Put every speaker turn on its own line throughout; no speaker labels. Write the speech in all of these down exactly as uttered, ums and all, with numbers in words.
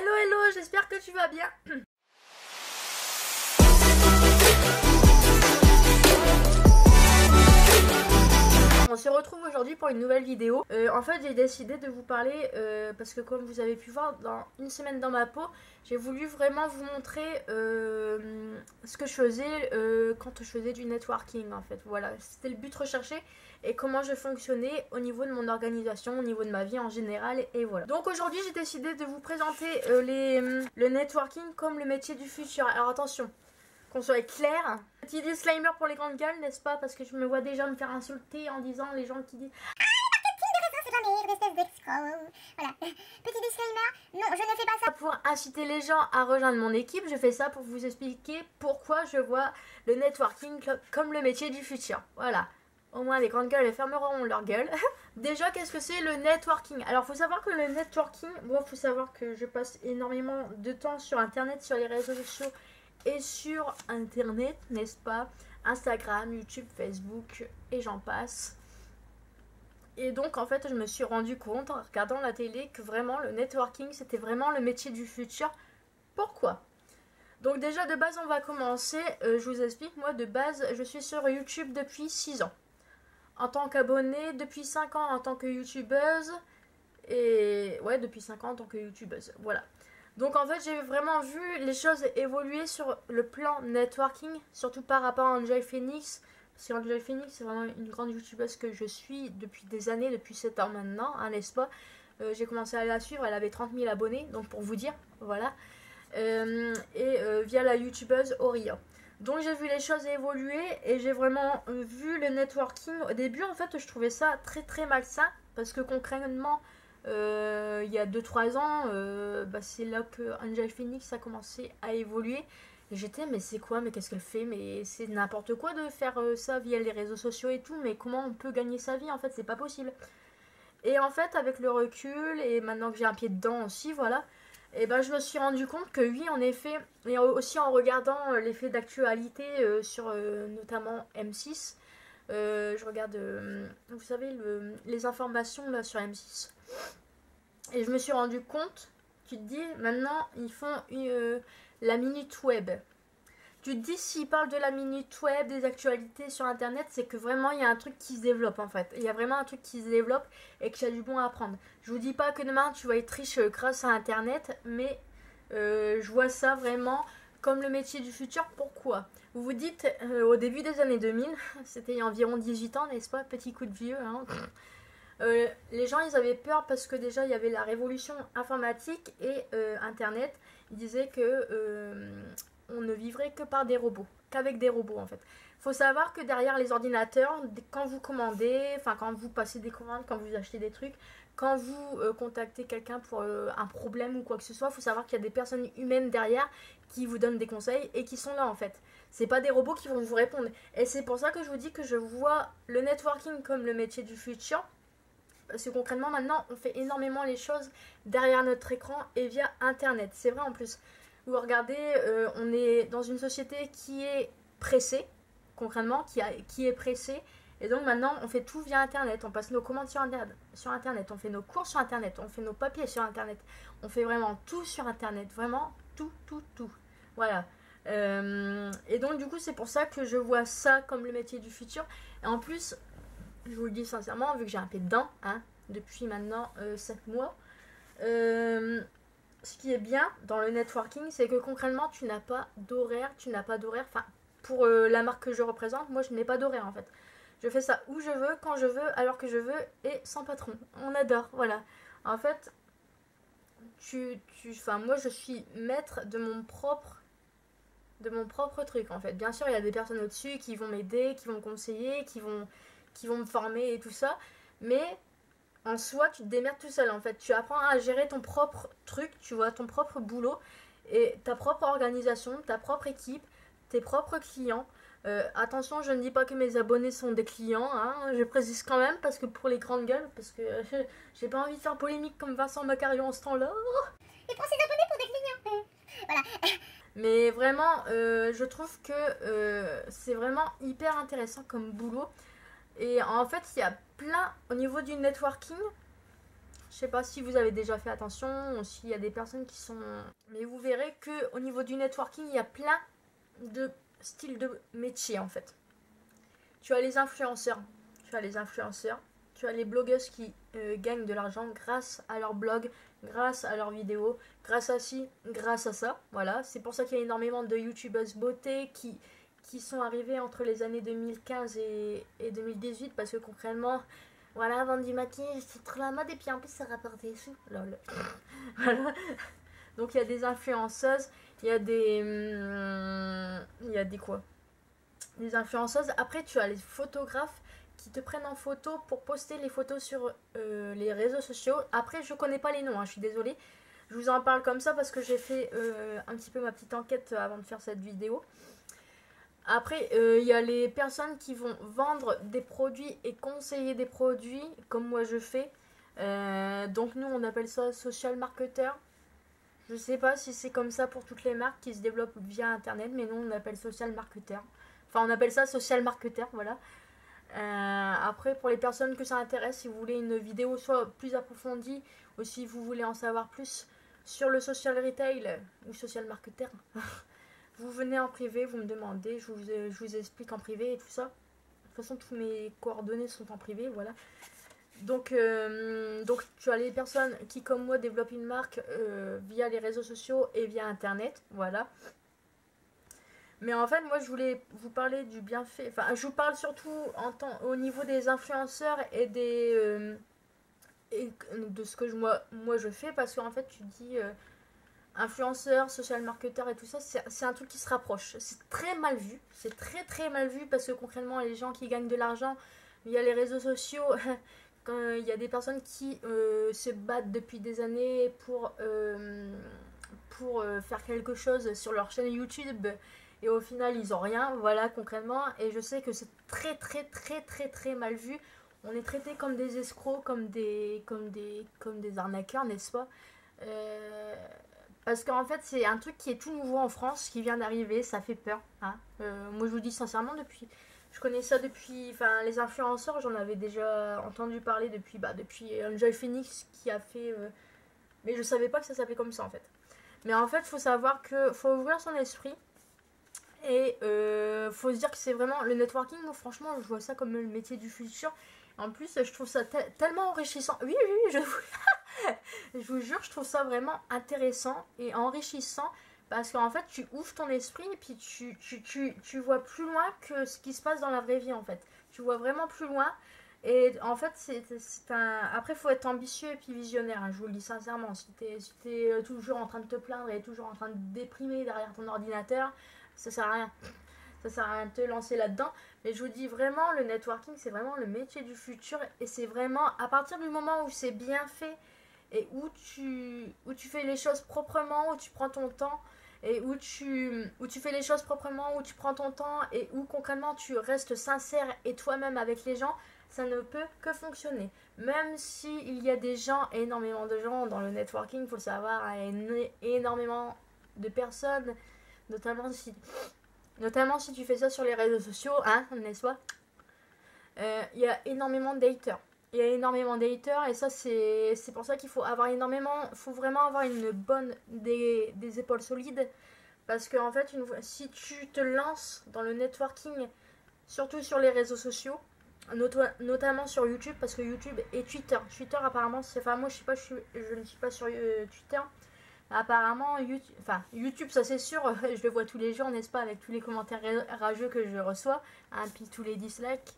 Hello hello, j'espère que tu vas bien. On se retrouve aujourd'hui pour une nouvelle vidéo. Euh, en fait, j'ai décidé de vous parler euh, parce que comme vous avez pu voir dans une semaine dans ma peau, j'ai voulu vraiment vous montrer euh, ce que je faisais euh, quand je faisais du networking en fait. Voilà, c'était le but recherché et comment je fonctionnais au niveau de mon organisation, au niveau de ma vie en général et voilà. Donc aujourd'hui, j'ai décidé de vous présenter euh, les, le networking comme le métier du futur. Alors attention, qu'on soit clair. Petit disclaimer pour les grandes gueules, n'est-ce pas? Parce que je me vois déjà me faire insulter en disant les gens qui disent ah, le marketing de réseau, c'est de la merde, espèce d'exco. Voilà. Petit disclaimer, non, je ne fais pas ça pour inciter les gens à rejoindre mon équipe. Je fais ça pour vous expliquer pourquoi je vois le networking comme le métier du futur. Voilà. Au moins les grandes gueules, elles fermeront leur gueule. Déjà, qu'est-ce que c'est le networking? Alors, faut savoir que le networking, bon, faut savoir que je passe énormément de temps sur Internet, sur les réseaux sociaux et sur Internet, n'est-ce pas? Instagram, YouTube, Facebook et j'en passe. Et donc, en fait, je me suis rendu compte en regardant la télé que vraiment le networking, c'était vraiment le métier du futur. Pourquoi? Donc déjà, de base, on va commencer. Euh, je vous explique, moi, de base, je suis sur YouTube depuis six ans. En tant qu'abonnée, depuis cinq ans en tant que youtubeuse. Et ouais, depuis cinq ans en tant que youtubeuse. Voilà. Donc en fait, j'ai vraiment vu les choses évoluer sur le plan networking, surtout par rapport à Enjoy Phoenix. Parce que Enjoy Phoenix, c'est vraiment une grande youtubeuse que je suis depuis des années, depuis sept ans maintenant, hein, n'est-ce pas? euh, J'ai commencé à la suivre, elle avait trente mille abonnés, donc pour vous dire, voilà. Euh, et euh, via la youtubeuse Auria. Donc j'ai vu les choses évoluer et j'ai vraiment vu le networking. Au début, en fait, je trouvais ça très très malsain parce que concrètement, euh, il y a deux trois ans, euh, bah, c'est là que Enjoy Phoenix a commencé à évoluer. Et j'étais, mais c'est quoi? Mais qu'est-ce qu'elle fait? Mais c'est n'importe quoi de faire euh, ça via les réseaux sociaux et tout. Mais comment on peut gagner sa vie? En fait, c'est pas possible. Et en fait, avec le recul et maintenant que j'ai un pied dedans aussi, voilà. Et ben je me suis rendu compte que oui, en effet, et aussi en regardant euh, les faits d'actualité euh, sur euh, notamment M six, euh, je regarde, euh, vous savez, le, les informations là sur M six, et je me suis rendu compte, tu te dis, maintenant ils font euh, la minute web. Tu te dis, s'ils parlent de la minute web, des actualités sur internet, c'est que vraiment il y a un truc qui se développe en fait. Il y a vraiment un truc qui se développe et que tu as du bon à apprendre. Je vous dis pas que demain tu vas être riche grâce à internet, mais euh, je vois ça vraiment comme le métier du futur. Pourquoi? Vous vous dites, euh, au début des années deux mille, c'était il y a environ dix-huit ans, n'est-ce pas? Petit coup de vieux, hein. Euh, les gens ils avaient peur parce que déjà il y avait la révolution informatique et euh, internet. Ils disaient que euh, on ne vivrait que par des robots, qu'avec des robots en fait. Faut savoir que derrière les ordinateurs, quand vous commandez, enfin quand vous passez des commandes, quand vous achetez des trucs, quand vous euh, contactez quelqu'un pour euh, un problème ou quoi que ce soit, faut savoir qu'il y a des personnes humaines derrière qui vous donnent des conseils et qui sont là en fait. C'est pas des robots qui vont vous répondre. Et c'est pour ça que je vous dis que je vois le networking comme le métier du futur. Parce que concrètement maintenant on fait énormément les choses derrière notre écran et via internet. C'est vrai en plus. Vous regardez, euh, on est dans une société qui est pressée, concrètement, qui, a, qui est pressée. Et donc maintenant on fait tout via internet. On passe nos commandes sur internet, sur internet, on fait nos cours sur internet, on fait nos papiers sur internet. On fait vraiment tout sur internet. Vraiment tout, tout, tout. Voilà. Euh, et donc du coup c'est pour ça que je vois ça comme le métier du futur. Et en plus, je vous le dis sincèrement, vu que j'ai un pied dedans, hein, depuis maintenant euh, sept mois, euh, ce qui est bien dans le networking, c'est que concrètement, tu n'as pas d'horaire, tu n'as pas d'horaire, enfin, pour euh, la marque que je représente, moi, je n'ai pas d'horaire, en fait. Je fais ça où je veux, quand je veux, alors que je veux, et sans patron. On adore, voilà. En fait, tu, tu, enfin, moi, je suis maître de mon propre de mon propre truc, en fait. Bien sûr, il y a des personnes au-dessus qui vont m'aider, qui vont me conseiller, qui vont... qui vont me former et tout ça, mais en soi tu te démerdes tout seul en fait. Tu apprends à gérer ton propre truc, tu vois, ton propre boulot et ta propre organisation, ta propre équipe, tes propres clients. Euh, attention, je ne dis pas que mes abonnés sont des clients, hein, je précise quand même parce que pour les grandes gueules, parce que euh, j'ai pas envie de faire polémique comme Vincent Macarion en ce temps-là.
Il prend ses abonnés pour des clients. Voilà.
Mais vraiment, euh, je trouve que euh, c'est vraiment hyper intéressant comme boulot. Et en fait, il y a plein, au niveau du networking, Je sais pas si vous avez déjà fait attention ou s'il y a des personnes qui sont... Mais vous verrez qu'au niveau du networking, il y a plein de styles de métiers en fait. Tu as les influenceurs, tu as les influenceurs, tu as les blogueuses qui euh, gagnent de l'argent grâce à leur blog, grâce à leurs vidéos, grâce à ci, grâce à ça. Voilà, c'est pour ça qu'il y a énormément de youtubeuses beauté qui, qui sont arrivées entre les années deux mille quinze et, et deux mille dix-huit parce que concrètement, voilà, vendre du maquillage, c'est trop la mode et puis en plus ça rapporte des sous. Lol. Voilà. Donc il y a des influenceuses, il y a des... Hum, il y a des quoi Des influenceuses. Après tu as les photographes qui te prennent en photo pour poster les photos sur euh, les réseaux sociaux. Après je connais pas les noms, hein, je suis désolée. Je vous en parle comme ça parce que j'ai fait euh, un petit peu ma petite enquête avant de faire cette vidéo. Après, il euh, y a les personnes qui vont vendre des produits et conseiller des produits, comme moi je fais. Euh, donc nous, on appelle ça social marketer. Je sais pas si c'est comme ça pour toutes les marques qui se développent via Internet, mais nous, on appelle social marketer. Enfin, on appelle ça social marketer, voilà. Euh, après, pour les personnes que ça intéresse, si vous voulez une vidéo soit plus approfondie, ou si vous voulez en savoir plus sur le social retail ou social marketer, vous venez en privé, vous me demandez, je vous, je vous explique en privé et tout ça. De toute façon, toutes mes coordonnées sont en privé, voilà. Donc, euh, donc tu as les personnes qui, comme moi, développent une marque euh, via les réseaux sociaux et via Internet, voilà. Mais en fait, moi, je voulais vous parler du bienfait. Enfin, je vous parle surtout en temps, au niveau des influenceurs et des euh, et de ce que je, moi, moi je fais, parce qu'en fait, tu dis euh, influenceur, social marketer et tout ça, c'est un truc qui se rapproche. C'est très mal vu, c'est très très mal vu parce que concrètement, les gens qui gagnent de l'argent via les réseaux sociaux, quand il y a des personnes qui euh, se battent depuis des années pour, euh, pour euh, faire quelque chose sur leur chaîne YouTube et au final ils ont rien, voilà concrètement. Et je sais que c'est très très très très très mal vu. On est traité comme des escrocs, comme des, comme des, comme des arnaqueurs, n'est-ce pas? euh, Parce qu'en fait c'est un truc qui est tout nouveau en France, qui vient d'arriver, ça fait peur. Hein. Euh, moi je vous dis sincèrement, depuis... Je connais ça depuis, enfin les influenceurs, j'en avais déjà entendu parler depuis, bah, depuis Enjoy Phoenix qui a fait, euh, mais je savais pas que ça s'appelait comme ça en fait. Mais en fait, il faut savoir que faut ouvrir son esprit et euh, faut se dire que c'est vraiment le networking. Moi, franchement, je vois ça comme le métier du futur. En plus, je trouve ça te tellement enrichissant. Oui, oui, je vous... je vous jure, je trouve ça vraiment intéressant et enrichissant. Parce qu'en fait, tu ouvres ton esprit et puis tu, tu, tu, tu vois plus loin que ce qui se passe dans la vraie vie, en fait. Tu vois vraiment plus loin. Et en fait, c'est un... Après, il faut être ambitieux et puis visionnaire, hein, je vous le dis sincèrement. Si tu es, si t'es toujours en train de te plaindre et toujours en train de déprimer derrière ton ordinateur, ça sert à rien. Ça sert à rien de te lancer là-dedans. Mais je vous dis vraiment, le networking, c'est vraiment le métier du futur. Et c'est vraiment, à partir du moment où c'est bien fait et où tu, où tu fais les choses proprement, où tu prends ton temps... et où tu, où tu fais les choses proprement, où tu prends ton temps et où concrètement tu restes sincère et toi-même avec les gens, ça ne peut que fonctionner. Même s'il y a des gens, énormément de gens dans le networking, il faut le savoir, énormément de personnes, notamment si, notamment si tu fais ça sur les réseaux sociaux, hein, n'est-ce pas? Euh, il y a énormément de haters. Il y a énormément de haters et ça c'est pour ça qu'il faut avoir énormément, faut vraiment avoir une bonne, des, des épaules solides, parce que en fait une, si tu te lances dans le networking, surtout sur les réseaux sociaux, not notamment sur YouTube, parce que YouTube et Twitter, Twitter apparemment, c'est, enfin moi je sais pas, je, suis, je ne suis pas sur euh, Twitter, apparemment YouTube, enfin YouTube ça c'est sûr, je le vois tous les jours, n'est-ce pas, avec tous les commentaires rageux que je reçois, hein, puis tous les dislikes.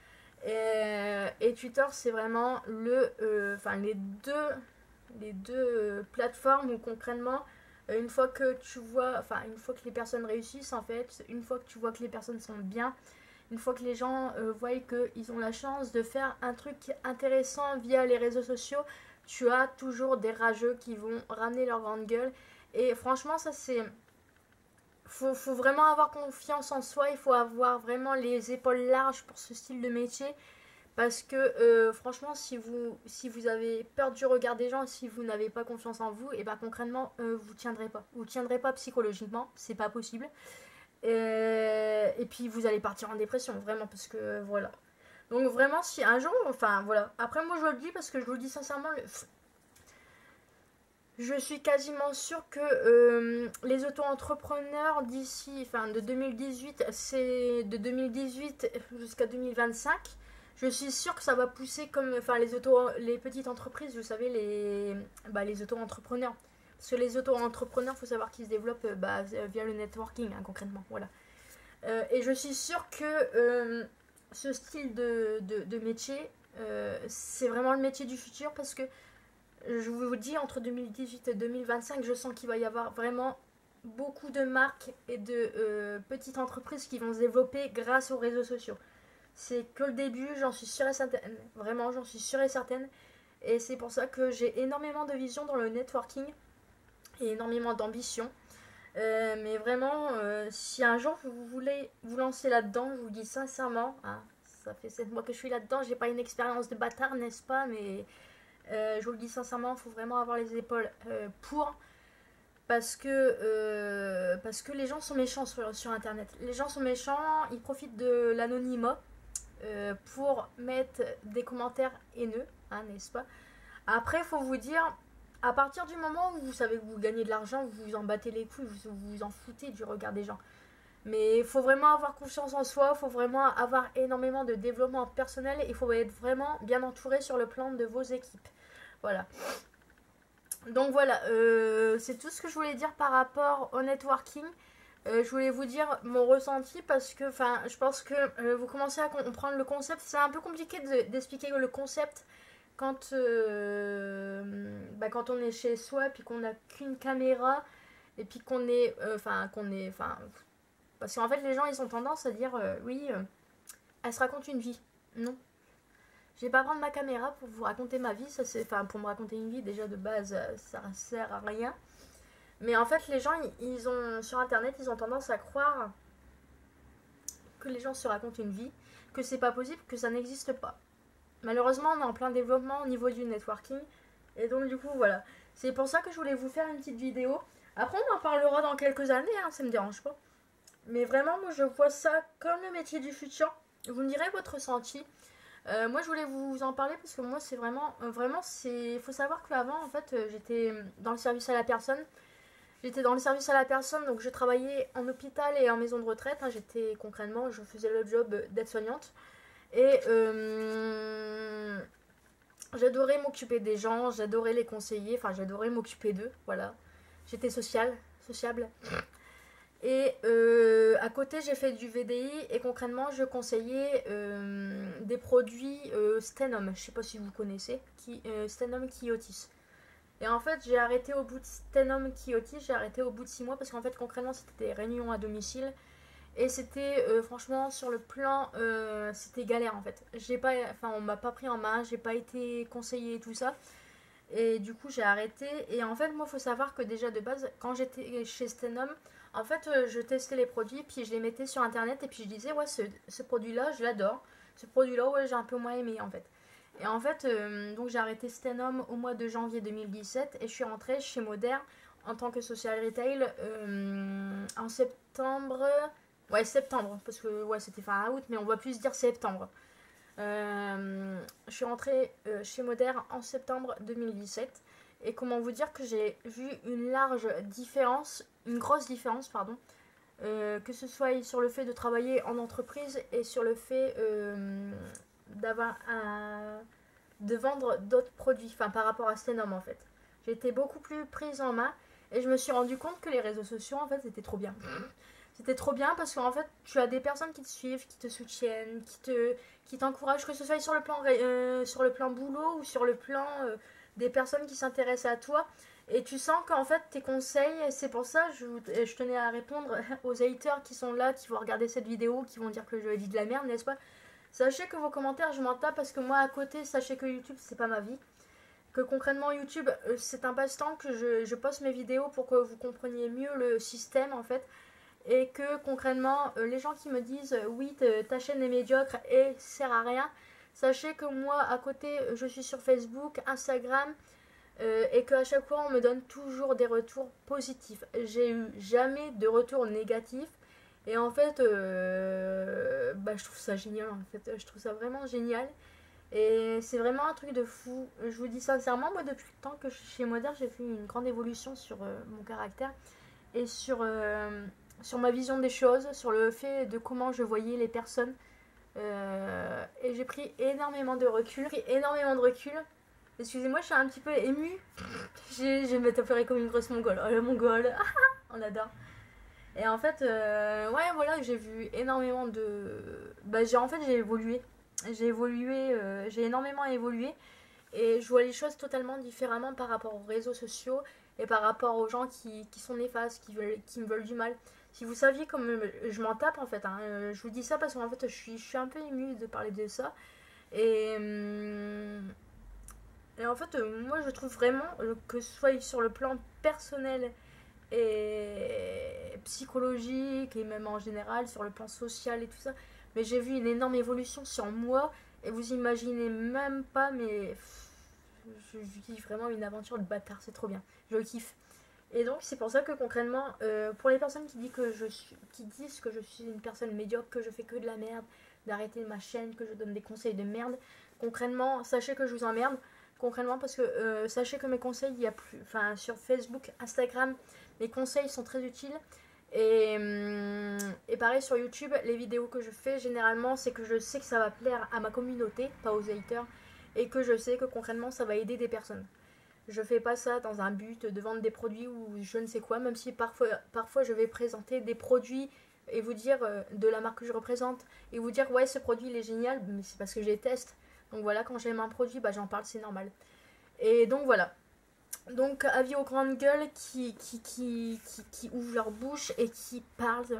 Et, et Twitter c'est vraiment le euh, enfin les deux les deux euh, plateformes où concrètement euh, une fois que tu vois enfin une fois que les personnes réussissent, en fait une fois que tu vois que les personnes sont bien, une fois que les gens euh, voient qu'ils ont la chance de faire un truc intéressant via les réseaux sociaux, tu as toujours des rageux qui vont ramener leur grande gueule. Et franchement ça c'est Faut, faut vraiment avoir confiance en soi, il faut avoir vraiment les épaules larges pour ce style de métier, parce que euh, franchement si vous, si vous avez peur du regard des gens, si vous n'avez pas confiance en vous, et bah concrètement euh, vous tiendrez pas, vous tiendrez pas psychologiquement, c'est pas possible. Et, et puis vous allez partir en dépression, vraiment, parce que euh, voilà. Donc vraiment si un jour, enfin voilà, après moi je le dis parce que je vous le dis sincèrement, le, Je suis quasiment sûre que euh, les auto-entrepreneurs d'ici, enfin de deux mille dix-huit, c'est de deux mille dix-huit jusqu'à deux mille vingt-cinq. Je suis sûre que ça va pousser comme, enfin les auto, les petites entreprises, vous savez les, bah, les auto-entrepreneurs. Parce que les auto-entrepreneurs, faut savoir qu'ils se développent bah, via le networking, hein, concrètement, voilà. Euh, et je suis sûre que euh, ce style de, de, de métier, euh, c'est vraiment le métier du futur parce que je vous dis, entre deux mille dix-huit et deux mille vingt-cinq, je sens qu'il va y avoir vraiment beaucoup de marques et de euh, petites entreprises qui vont se développer grâce aux réseaux sociaux. C'est que le début, j'en suis sûre et certaine. Vraiment, j'en suis sûre et certaine. Et c'est pour ça que j'ai énormément de vision dans le networking et énormément d'ambition. Euh, mais vraiment, euh, si un jour vous voulez vous lancer là-dedans, je vous le dis sincèrement, hein, ça fait sept mois que je suis là-dedans, j'ai pas une expérience de bâtard, n'est-ce pas, mais euh, je vous le dis sincèrement, il faut vraiment avoir les épaules euh, pour. Parce que, euh, parce que les gens sont méchants sur, sur Internet. Les gens sont méchants, ils profitent de l'anonymat euh, pour mettre des commentaires haineux, hein, n'est-ce pas. Après, il faut vous dire, à partir du moment où vous savez que vous gagnez de l'argent, vous vous en battez les couilles, vous vous en foutez du regard des gens. Mais il faut vraiment avoir confiance en soi, il faut vraiment avoir énormément de développement personnel, il faut être vraiment bien entouré sur le plan de vos équipes. Voilà. Donc voilà, euh, c'est tout ce que je voulais dire par rapport au networking. Euh, je voulais vous dire mon ressenti parce que je pense que euh, vous commencez à comprendre le concept. C'est un peu compliqué d'expliquer le concept quand, euh, bah, quand on est chez soi puis qu'on n'a qu'une caméra et puis qu'on est... Enfin, euh, qu'on est... Enfin, parce qu'en fait, les gens, ils ont tendance à dire, euh, oui, euh, elle se raconte une vie. Non. Je vais pas prendre ma caméra pour vous raconter ma vie. Ça, c'est, enfin, pour me raconter une vie, déjà, de base, ça sert à rien. Mais en fait, les gens, ils ont, sur Internet, ils ont tendance à croire que les gens se racontent une vie, que c'est pas possible, que ça n'existe pas. Malheureusement, on est en plein développement au niveau du networking. Et donc, du coup, voilà. C'est pour ça que je voulais vous faire une petite vidéo. Après, on en parlera dans quelques années, hein, ça me dérange pas. Mais vraiment, moi, je vois ça comme le métier du futur. Vous me direz votre ressenti. Euh, moi, je voulais vous en parler parce que moi, c'est vraiment... Euh, vraiment, c'est... Il faut savoir qu'avant, en fait, euh, j'étais dans le service à la personne. J'étais dans le service à la personne, donc je travaillais en hôpital et en maison de retraite. Hein, j'étais concrètement, je faisais le job d'aide-soignante. Et euh, j'adorais m'occuper des gens, j'adorais les conseiller, enfin j'adorais m'occuper d'eux, voilà. J'étais sociale, sociable. Et euh, à côté, j'ai fait du V D I et concrètement, je conseillais euh, des produits euh, Stenum. Je sais pas si vous connaissez, qui, euh, Stenum Quiotis. Et en fait, j'ai arrêté au bout de Stenum Quiotis, j'ai arrêté au bout de six mois parce qu'en fait, concrètement, c'était des réunions à domicile. Et c'était euh, franchement sur le plan, euh, c'était galère en fait. J'ai pas, enfin, on m'a pas pris en main, j'ai pas été conseillée et tout ça. Et du coup, j'ai arrêté. Et en fait, moi, faut savoir que déjà de base, quand j'étais chez Stenum, en fait, euh, je testais les produits, puis je les mettais sur internet, et puis je disais, ouais, ce, ce produit-là, je l'adore. Ce produit-là, ouais, j'ai un peu moins aimé en fait. Et en fait, euh, donc j'ai arrêté Stenum au mois de janvier deux mille dix-sept, et je suis rentrée chez Modern en tant que social retail euh, en septembre. Ouais, septembre, parce que ouais, c'était fin août, mais on va plus dire septembre. Euh, je suis rentrée euh, chez Modern en septembre deux mille dix-sept. Et comment vous dire que j'ai vu une large différence, une grosse différence, pardon, euh, que ce soit sur le fait de travailler en entreprise et sur le fait euh, d'avoir un, de vendre d'autres produits, enfin par rapport à Stenum en fait. J'ai été beaucoup plus prise en main et je me suis rendu compte que les réseaux sociaux en fait c'était trop bien. C'était trop bien parce qu'en fait, tu as des personnes qui te suivent, qui te soutiennent, qui te, qui t'encouragent, que ce soit sur le plan, euh, sur le plan boulot ou sur le plan euh, des personnes qui s'intéressent à toi. Et tu sens qu'en fait, tes conseils, c'est pour ça je, je tenais à répondre aux haters qui sont là, qui vont regarder cette vidéo, qui vont dire que je dis de la merde, n'est-ce pas? Sachez que vos commentaires, je m'en tape parce que moi, à côté, sachez que YouTube, c'est pas ma vie. Que concrètement, YouTube, euh, c'est un passe-temps que je, je poste mes vidéos pour que vous compreniez mieux le système, en fait. Et que concrètement, euh, les gens qui me disent euh, oui, ta chaîne est médiocre et sert à rien, sachez que moi, à côté, je suis sur Facebook, Instagram, euh, et qu'à chaque fois, on me donne toujours des retours positifs. J'ai eu jamais de retours négatifs. Et en fait, euh, bah, je trouve ça génial. En fait, je trouve ça vraiment génial. Et c'est vraiment un truc de fou. Je vous dis sincèrement, moi depuis le temps que je suis chez Moderne, j'ai fait une grande évolution sur euh, mon caractère et sur, euh, sur ma vision des choses, sur le fait de comment je voyais les personnes. Euh, et j'ai pris énormément de recul. J'ai pris énormément de recul. Excusez-moi, je suis un petit peu émue. J'ai- Je vais m'étoffer comme une grosse mongole. Oh, le mongole, on adore. Et en fait, euh, ouais, voilà, j'ai vu énormément de. Bah, j'ai en fait, j'ai évolué. J'ai évolué, euh, j'ai énormément évolué. Et je vois les choses totalement différemment par rapport aux réseaux sociaux et par rapport aux gens qui, qui sont néfastes, qui, veulent, qui me veulent du mal. Si vous saviez comme je m'en tape en fait, hein, euh, je vous dis ça parce qu'en fait je suis, je suis un peu émue de parler de ça. Et, hum, et en fait, euh, moi je trouve vraiment euh, que ce soit sur le plan personnel et psychologique et même en général sur le plan social et tout ça, mais j'ai vu une énorme évolution sur moi et vous imaginez même pas, mais pff, je, je vis vraiment une aventure de bâtard, c'est trop bien, je kiffe. Et donc c'est pour ça que concrètement, euh, pour les personnes qui disent, que je suis, qui disent que je suis une personne médiocre, que je fais que de la merde, d'arrêter ma chaîne, que je donne des conseils de merde, concrètement, sachez que je vous emmerde. Concrètement, parce que euh, sachez que mes conseils, il y a plus, enfin sur Facebook, Instagram, mes conseils sont très utiles. Et, hum, et pareil sur YouTube, les vidéos que je fais généralement, c'est que je sais que ça va plaire à ma communauté, pas aux haters, et que je sais que concrètement ça va aider des personnes. Je fais pas ça dans un but de vendre des produits ou je ne sais quoi, même si parfois, parfois je vais présenter des produits et vous dire euh, de la marque que je représente et vous dire ouais ce produit il est génial, mais c'est parce que je les teste. Donc voilà, quand j'aime un produit, bah, j'en parle, c'est normal. Et donc voilà. Donc avis aux grandes gueules qui, qui, qui, qui, qui ouvrent leur bouche et qui parlent.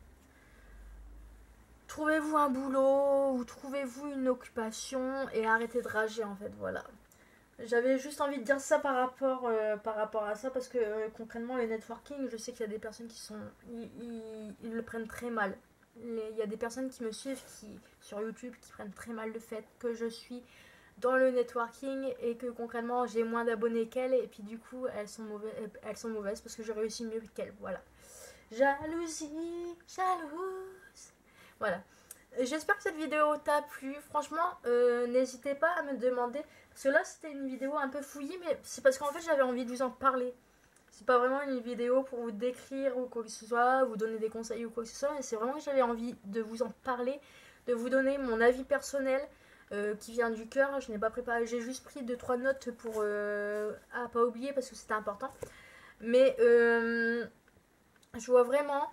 Trouvez-vous un boulot ou trouvez-vous une occupation et arrêtez de rager en fait, voilà. J'avais juste envie de dire ça par rapport, euh, par rapport à ça parce que euh, concrètement le networking, je sais qu'il y a des personnes qui sont, ils, ils, ils le prennent très mal. Les- Il y a des personnes qui me suivent qui, sur YouTube qui prennent très mal le fait que je suis dans le networking et que concrètement j'ai moins d'abonnés qu'elles et puis du coup elles sont mauvaises, elles sont mauvaises parce que je réussis mieux qu'elles. Voilà. Jalousie, jalouse. Voilà. J'espère que cette vidéo t'a plu. Franchement, euh, n'hésitez pas à me demander. Parce que là, c'était une vidéo un peu fouillie, mais c'est parce qu'en fait, j'avais envie de vous en parler. C'est pas vraiment une vidéo pour vous décrire ou quoi que ce soit, vous donner des conseils ou quoi que ce soit, mais c'est vraiment que j'avais envie de vous en parler, de vous donner mon avis personnel euh, qui vient du cœur. Je n'ai pas préparé, j'ai juste pris deux trois notes pour euh, à pas oublier parce que c'était important. Mais euh, je vois vraiment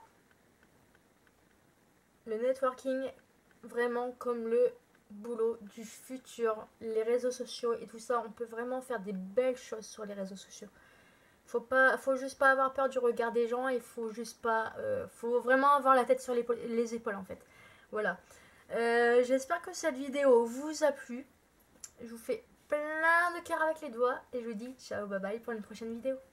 le networking vraiment comme le boulot du futur, les réseaux sociaux et tout ça. On peut vraiment faire des belles choses sur les réseaux sociaux. Faut pas, faut juste pas avoir peur du regard des gens. Il faut juste pas, euh, faut vraiment avoir la tête sur les, les épaules en fait. Voilà. Euh, J'espère que cette vidéo vous a plu. Je vous fais plein de cœur avec les doigts et je vous dis ciao, bye bye pour une prochaine vidéo.